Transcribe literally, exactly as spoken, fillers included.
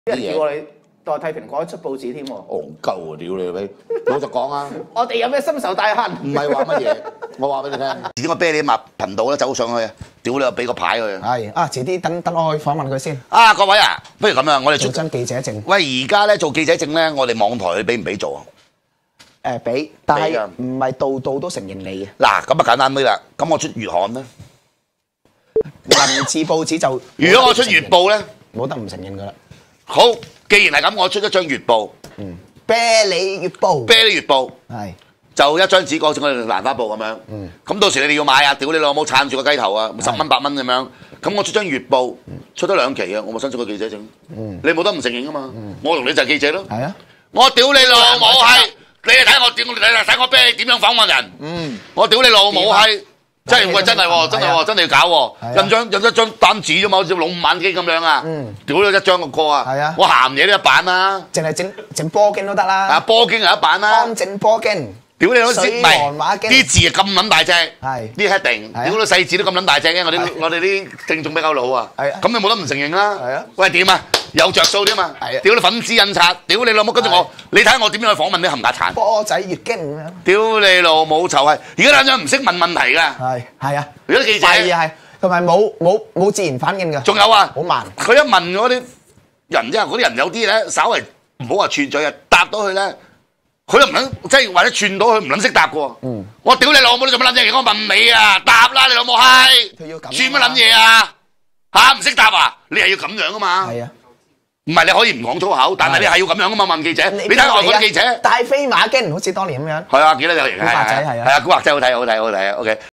啲人叫我哋代替蘋果出報紙添喎。 戇鳩啊！屌你老味，老實講啊！ 我哋有咩深仇大恨？ 唔係話乜嘢，我話俾你聽。遲啲我啤你麥頻道咧走上去，屌你又俾個牌佢。 係啊，遲啲等等我去訪問佢先。 啊，各位啊，不如咁啊，我哋做張記者證。 喂，而家咧做記者證咧，我哋網台你俾唔俾做啊？ 誒俾，但係唔係度度都承認你嘅。 嗱，咁啊簡單啲啦，咁我出月刊咧， 文字報紙就如果我出月報咧， 冇得唔承認噶啦。 好，既然係咁，我出一張月報， 嗯，啤梨月報， 啤梨月報， 係就一張紙，好似我哋蘭花報咁樣。嗯，咁到時你哋要買啊，屌你老母撐住個雞頭啊，十蚊八蚊咁樣。咁我出張月報，出咗兩期啊，我咪申請個記者證。嗯，你冇得唔承認噶嘛？我同你就係記者咯。係啊，我屌你老母係，你嚟睇我點，你嚟睇我啤你點樣訪問人。嗯，我屌你老母係。真係喂，真係喎，真係喎，真係要搞喎！印張印一張單紙啫嘛，好似老五眼機咁樣啊！屌你一張個歌啊！我鹹嘢都一版啦， 淨係整整波經都得啦。 啊，波經係一版啦， 安整波經。屌你老師，唔係啲字係咁撚大隻，啲 heading，屌你細字都咁撚大隻嘅，我啲我哋啲聽眾比較老啊，咁你冇得唔承認啦？喂點啊？有着數啲嘛？屌你粉絲印刷，屌你老母！跟住我，你睇下我點樣去訪問啲冚家鏟？ 波仔月經咁樣。 屌你老母臭係！而家啲人唔識問問題㗎。係係啊！而家記者係係，同埋冇冇冇自然反應㗎。 仲有啊， 好慢。 佢一問嗰啲人之後，嗰啲人有啲咧，稍為唔好話串嘴啊，答到佢咧，佢都唔撚，即係或者串到佢唔撚識答㗎。嗯。我屌你老母！你做乜撚嘢？我問你啊，答啦你老母閪！佢要咁。串乜撚嘢啊？嚇唔識答啊？你係要咁樣㗎嘛？係啊。唔係你可以唔講粗口，但係你係要咁樣噶嘛問記者。你睇下外國記者， 大飛馬經好似當年咁樣。 係啊，幾多隻嚟？ 古惑仔係啊， 係啊，古惑仔好睇，好睇，好睇啊！OK。